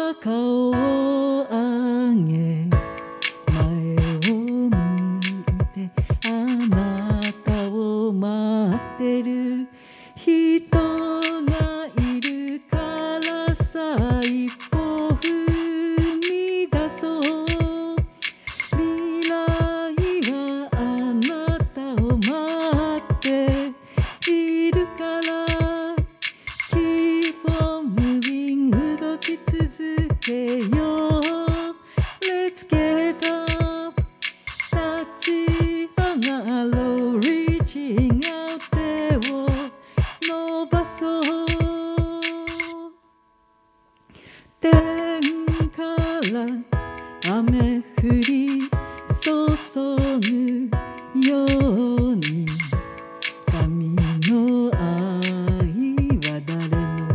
顔を上げ前を向いてあなたを待ってる人がいるからさ一歩踏み出そう未来はあなたを待っているからKeep on moving 動き続けよう Let's get up 立ち上がろう Reaching out 手を伸ばそう天から雨降り注ぐように神の愛は誰の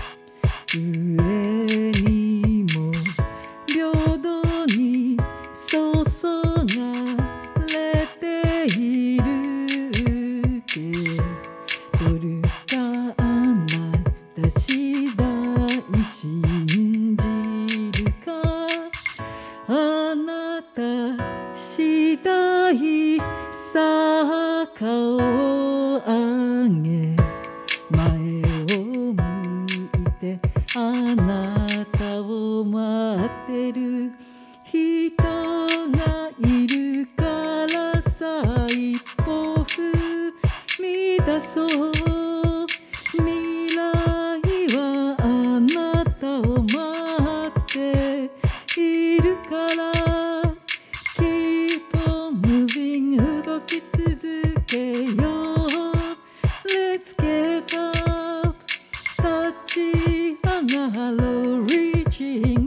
上にも平等に注がれているけどるかなた次第信じるかあなた次第さあ顔を上げ前を向いてあなたを待ってる人がいるからさ一歩踏み出そう未来はあなたを待っているからKeep on moving 動き続けよう Let's get up 立ち上がろう Reaching